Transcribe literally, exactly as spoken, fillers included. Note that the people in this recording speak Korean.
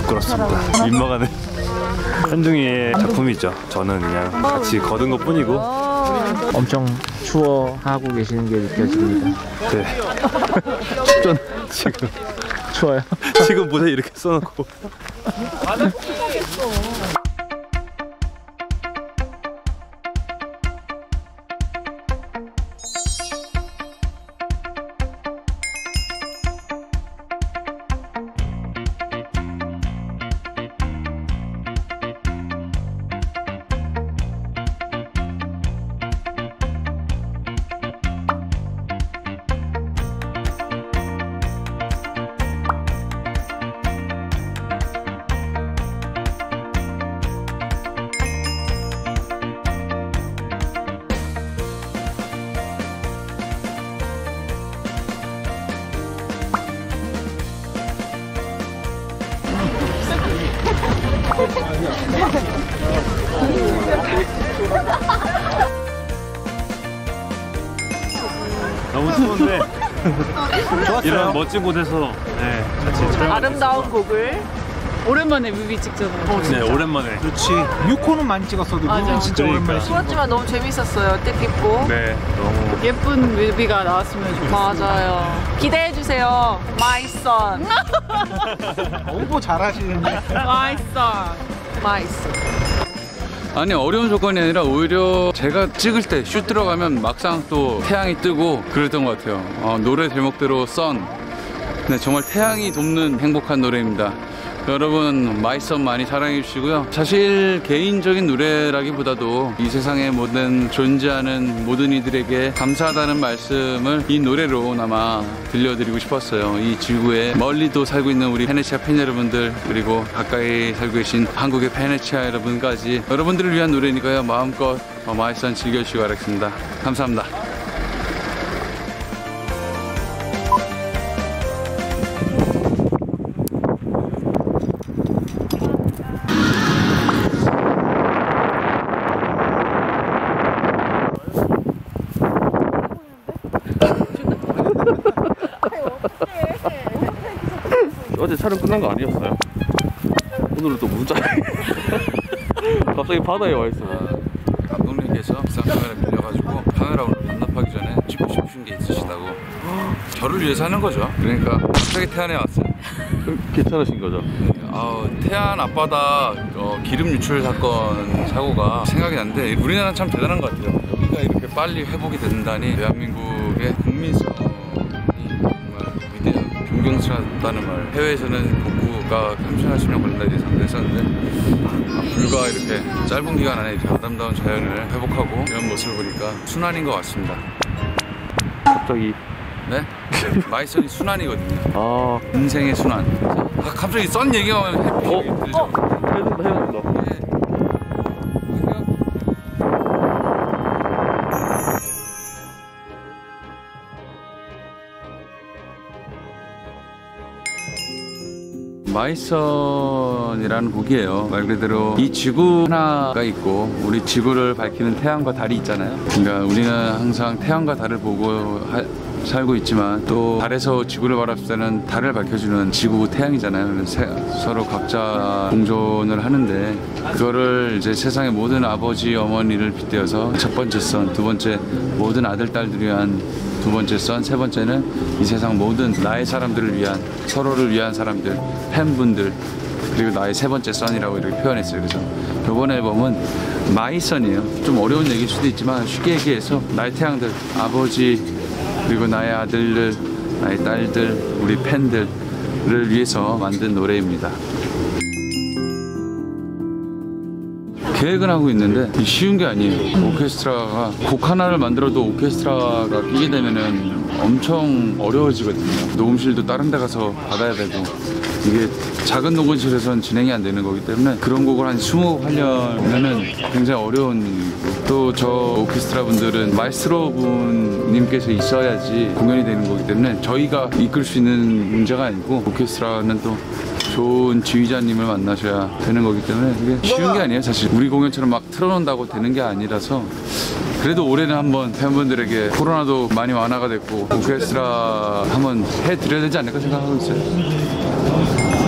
부끄럽습니다. 민망하네. 현둥이의 작품이죠. 저는 그냥 같이 거둔 것 뿐이고. 엄청 추워하고 계시는 게 느껴집니다. 네. 춥잖아 지금. 추워요? 지금 모자 이렇게 써놓고. 너무 추운데 이런 멋진 곳에서 네, 같이 촬영. 아름다운 곡을 오랜만에 뮤비 찍잖아요. 네, 오랜만에. 그렇지. 육 호는 많이 찍었어도 뮤비는 진짜 그러니까. 오랜만에 찍은 추웠지만 너무 재밌었어요. 뜻깊고. 네, 너무 예쁜 뮤비가 나왔으면 좋겠어요. 맞아요. 기대해 주세요. My son. 홍보 잘하시는데. 맛있어. My son. 아니 어려운 조건이 아니라 오히려 제가 찍을 때 슛 들어가면 막상 또 태양이 뜨고 그랬던 것 같아요. 어, 노래 제목대로 선. 네, 정말 태양이 돕는 행복한 노래입니다. 여러분 마이선 많이 사랑해 주시고요. 사실 개인적인 노래라기보다도 이 세상에 모든 존재하는 모든 이들에게 감사하다는 말씀을 이 노래로나마 들려드리고 싶었어요. 이 지구에 멀리도 살고 있는 우리 페네치아 팬 여러분들, 그리고 가까이 살고 계신 한국의 페네치아 여러분까지 여러분들을 위한 노래니까요. 마음껏 마이선 즐겨주시기 바라겠습니다. 감사합니다. 어제 촬영 끝난 거 아니었어요? 오늘은 또 무슨 촬영? 갑자기 바다에 와 있어요. 감독님께서 비싼 카메라 빌려가지고 카메라 오늘 반납하기 전에 찍고 싶으신 게 있으시다고 저를 위해서 하는 거죠. 그러니까 갑자기 태안에 왔어요. 괜찮으신 거죠? 네, 어, 태안 앞바다 어, 기름 유출 사건 사고가 생각이 나는데 우리나라는 참 대단한 것 같아요. 여기가 이렇게 빨리 회복이 된다니 대한민국의 국민성이 정말 위대한 존경스럽다는 말. 해외에서는 복구가 삼십 년 걸린다 이렇게 상대했었는데 아, 불과 이렇게 짧은 기간 안에 이렇게 아름다운 자연을 회복하고 이런 모습을 보니까 순환인 것 같습니다. 갑자기 네? 마이선이 순환이거든요. 아 인생의 순환. 아, 갑자기 썬 얘기하면 해피 어? 들죠? 어? 해준다 해준다. 네. 마이선이라는 곡이에요. 말 그대로 이 지구 하나가 있고 우리 지구를 밝히는 태양과 달이 있잖아요. 그러니까 우리는 항상 태양과 달을 보고 하, 살고 있지만 또 달에서 지구를 바라볼 때는 달을 밝혀주는 지구 태양이잖아요. 그래서 서로 각자 공존을 하는데 그거를 이제 세상의 모든 아버지 어머니를 빗대어서 첫 번째 선, 두 번째 모든 아들 딸들을 위한 두 번째 선, 세 번째는 이 세상 모든 나의 사람들을 위한, 서로를 위한 사람들, 팬분들, 그리고 나의 세 번째 선이라고 이렇게 표현했어요. 그래서 이번 앨범은 마이 선이에요. 좀 어려운 얘기일 수도 있지만 쉽게 얘기해서 나의 태양들, 아버지, 그리고 나의 아들들, 나의 딸들, 우리 팬들을 위해서 만든 노래입니다. 계획은 하고 있는데 쉬운 게 아니에요. 오케스트라가 곡 하나를 만들어도 오케스트라가 끼게 되면은 엄청 어려워지거든요. 녹음실도 다른 데 가서 받아야 되고 이게 작은 녹음실에서는 진행이 안 되는 거기 때문에 그런 곡을 한 이십 곡 하려면은 굉장히 어려운 일이고 또 저 오케스트라 분들은 마에스트로 분님께서 있어야지 공연이 되는 거기 때문에 저희가 이끌 수 있는 문제가 아니고 오케스트라는 또 좋은 지휘자님을 만나셔야 되는 거기 때문에 그게 쉬운 게 아니에요. 사실 우리 공연처럼 막 틀어놓는다고 되는 게 아니라서 그래도 올해는 한번 팬분들에게 코로나도 많이 완화가 됐고 오케스트라 한번 해드려야 되지 않을까 생각하고 있어요.